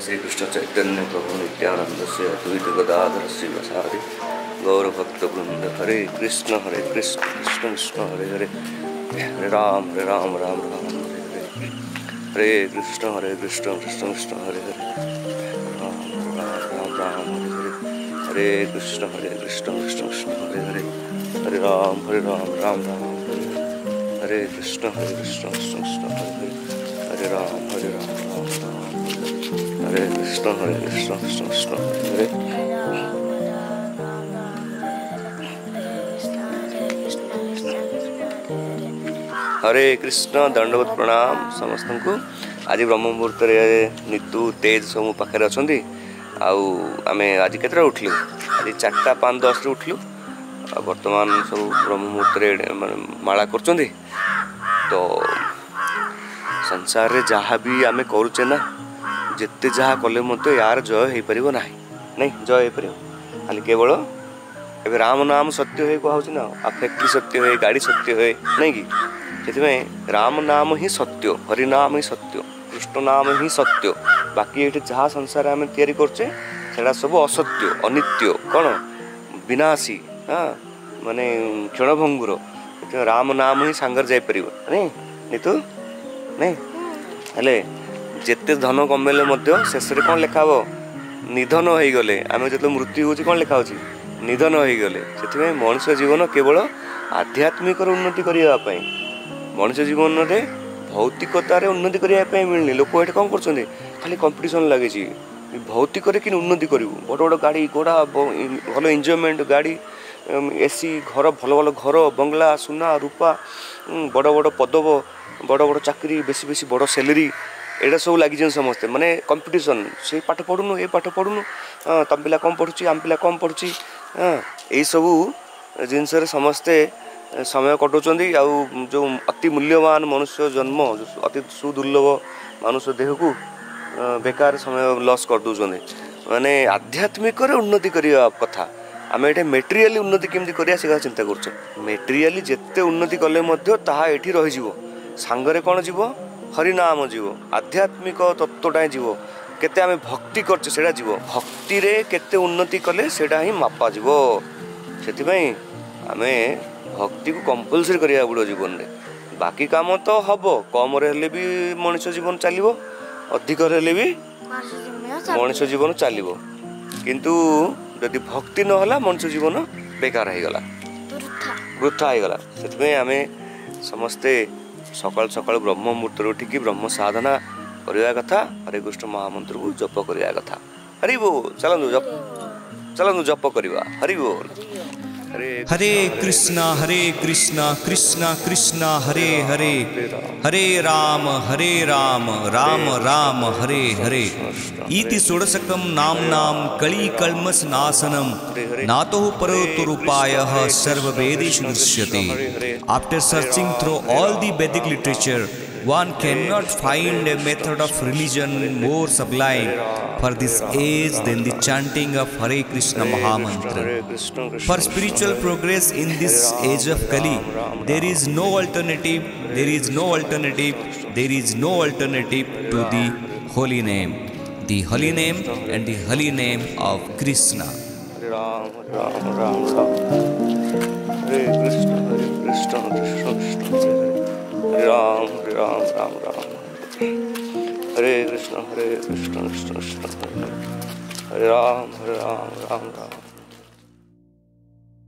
श्री कृष्ण चैतन्य प्रभु नित्यानंद से अद्वैत गदाधर श्रीवासादि गौरभक्त वृंद हरे कृष्ण कृष्ण कृष्ण हरे हरे हरे राम राम राम हरे हरे हरे कृष्ण कृष्ण कृष्ण हरे हरे राम राम राम हरे कृष्ण कृष्ण कृष्ण हरे हरे हरे राम राम राम हरे कृष्ण कृष्ण कृष्ण हरे हरे हरे राम राम हरे कृष्ण कृष्ण कृष्ण हरे हरे कृष्ण दंडवत प्रणाम समस्त को। आज ब्रह्म मुहूर्त नीतू तेज सब पाखे अच्छा आम आज के उठलु आज 4:05-10 उठलु बर्तमान सब ब्रह्म मुहूर्त माला कर तो संसार रे जहाँ भी आम करुचे ना जिते जहाँ कले मत यार जय हो पार ना नहीं जय हो पार खाली केवल ए राम नाम सत्य हो कहूँ ना आ फैक्ट्री सत्य हो गाड़ी सत्य हो नहीं कि से राम नाम ही सत्य हरि नाम ही सत्य कृष्ण नाम ही सत्य बाकी ये जहाँ संसार आम तैयारी करचे सेटा सब असत्य अनित्य कौन विनाशी हाँ माने क्षणभंगुर राम नाम ही सांगर जापर नहीं नीतू नहीं हेले जेते धन कमेले शेष कौन लिखा निधन हो गले आम जो मृत्यु हो कौन लिखा निधन हो गले से मनुष्य जीवन केवल आध्यात्मिक उन्नति करने मनुष्य जीवन में भौतिकतार उन्नति करने मिलनी लोक ये कौन कर खाली कंपटीशन लगे भौतिक कि उन्नति करूँ बड़ बड़ गाड़ी घोड़ा भल एंजॉयमेंट गाड़ी एसी घर भल भल घर बंगला सुना रूपा बड़ बड़ पदव बड़ बड़ चाकरी बेसी बेसी बड़ सैलरी एटा सब लगी समस्ते माने कंपटीशन से पाठ पढ़ुनु ये पाठ पढ़ुनु तम पिला कम पढ़ुची आम पिला कम पढ़ुची यही सबू जिनस समस्ते समय कटाउछन्ति आउ जो अति मूल्यवान मनुष्य जन्म अति सुदुर्लभ मनुष्य देह को बेकार समय लॉस कर दौरान माने आध्यात्मिक उन्नति करने कथा आम ये मेटेरियली उन्नति केमती करिया से चिंता कर मेटेरियली जिते उन्नति कले ताहा एठी रही जीवो सांगरे कौन जीव हरिनाम जीव आध्यात्मिक तत्वटा जीव केते आम भक्ति करछे जीव भक्ति रे केते उन्नति कले सेटा ही मापा जीव से आम भक्ति को कंपलसरी करिया पड़ो जीवन रे बाकी काम तो हम कम रे भी मनुष्य जीवन चलो अधिक रे भी मनुष्य जीवन चलो किंतु यदि भक्ति नहला मनुष्य जीवन बेकार हो गला वृथा हो गला से आम समस्ते सकाल सकाल ब्रह्म मुहूर्त उठिकी ब्रह्म साधना करने कथा हरे कृष्ण महामंत्र को जप करने कथा हरि बोल चलनु जप करवा हरि बोल हरे कृष्णा कृष्णा कृष्णा हरे हरे हरे राम राम राम हरे हरे इति षोडशकं नाम्नां कली कल्मष नाशनम नातो परोतुरुपायः सर्ववेदेषु दृश्यते। After searching through all the Vedic literature, one cannot find a method of religion more sublime for this age than the chanting of Hare Krishna Mahamantra. For spiritual progress in this age of Kali, there is no alternative to the holy name and the holy name of Krishna. Ram Ram Ram Hare Krishna Krishna Krishna Hare Ram Ram Ram Hare Krishna Krishna Krishna Hare Ram Ram Ram